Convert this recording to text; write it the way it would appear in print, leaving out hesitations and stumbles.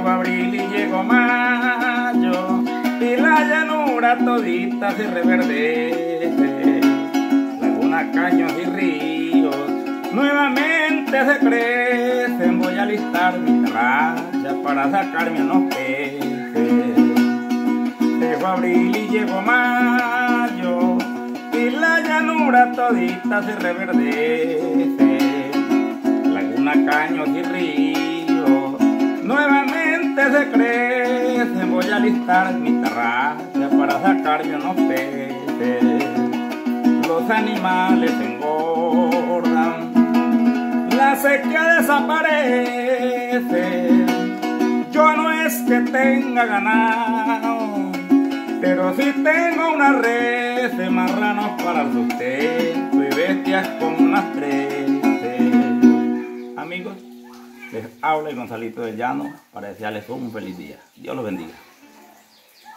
fue abril y llegó mayo, y la llanura todita se reverdece. Lagunas, caños y ríos nuevamente se crecen. Voy a alistar mi raya para sacarme unos peces. Se fue abril y llegó mayo, y la llanura todita se reverdece. Lagunas, caños y ríos nuevamente se crecen. Voy a alistar mi tarraya para sacarme unos peces. Los animales engordan, la sequía desaparece. Yo no es que tenga ganado, pero sí tengo una red de marranos para el sustento y bestias como unas 13. Amigos, les habla el Gonzalito del Llano para desearles un feliz día. Dios los bendiga.